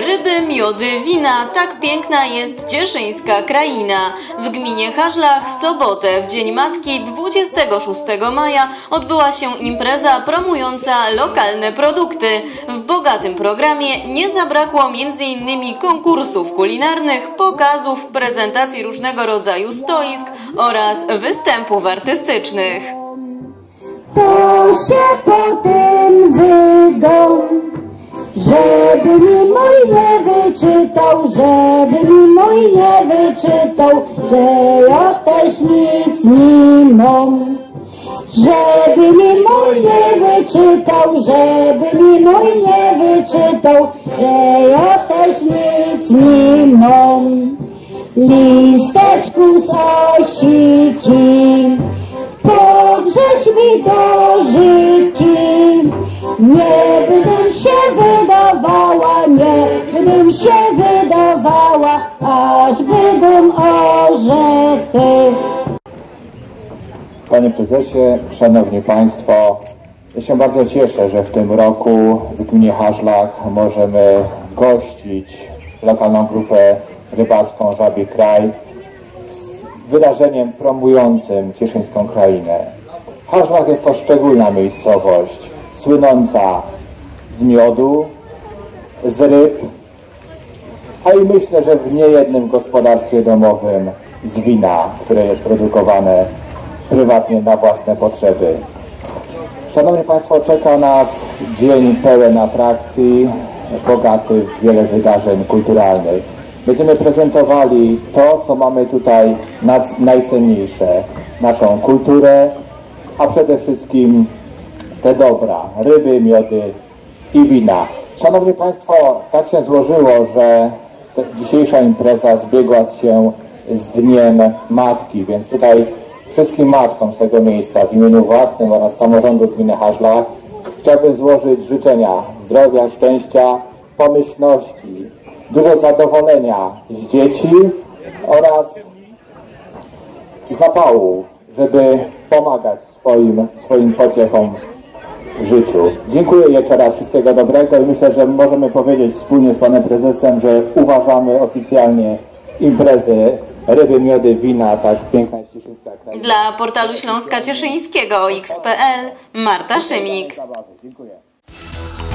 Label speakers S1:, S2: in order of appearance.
S1: ryby, miody, wina, tak piękna jest cieszyńska kraina. W gminie Haszlach w sobotę, w Dzień Matki 26 maja odbyła się impreza promująca lokalne produkty. W bogatym programie nie zabrakło m.in. konkursów kulinarnych, pokazów, prezentacji różnego rodzaju stoisk oraz występów artystycznych.
S2: To się potem wydą, żeby mi mój nie wyczytał, żeby mi mój nie wyczytał, że ja też nic nie mam. Żeby mi mój nie wyczytał, żeby mi mój nie wyczytał, że ja też nic nie mam. Listeczku z osiki, podrzeź mi do żyki, nie bym się wydawała, nie bym się wydawała, aż będą orzechy.
S3: Panie Prezesie, Szanowni Państwo, ja się bardzo cieszę, że w tym roku w gminie Haszlach możemy gościć lokalną grupę rybacką Żabi Kraj z wydarzeniem promującym cieszyńską krainę. Haszlach jest to szczególna miejscowość, słynąca z miodu, z ryb, a i myślę, że w niejednym gospodarstwie domowym z wina, które jest produkowane prywatnie na własne potrzeby. Szanowni Państwo, czeka nas dzień pełen atrakcji, bogaty w wiele wydarzeń kulturalnych. Będziemy prezentowali to, co mamy tutaj najcenniejsze, naszą kulturę, a przede wszystkim te dobra, ryby, miody i wina. Szanowni Państwo, tak się złożyło, że dzisiejsza impreza zbiegła się z Dniem Matki, więc tutaj wszystkim matkom z tego miejsca w imieniu własnym oraz samorządu gminy Haszlach chciałbym złożyć życzenia zdrowia, szczęścia, pomyślności, dużo zadowolenia z dzieci oraz zapału, żeby pomagać swoim pociechom w życiu. Dziękuję jeszcze raz, wszystkiego dobrego i myślę, że możemy powiedzieć wspólnie z Panem Prezesem, że uważamy oficjalnie imprezy ryby, miody, wina, tak piękna jest cieszyńska kraina.
S1: Dla portalu Śląska Cieszyńskiego OX.pl Marta Szymik.
S3: Dziękuję.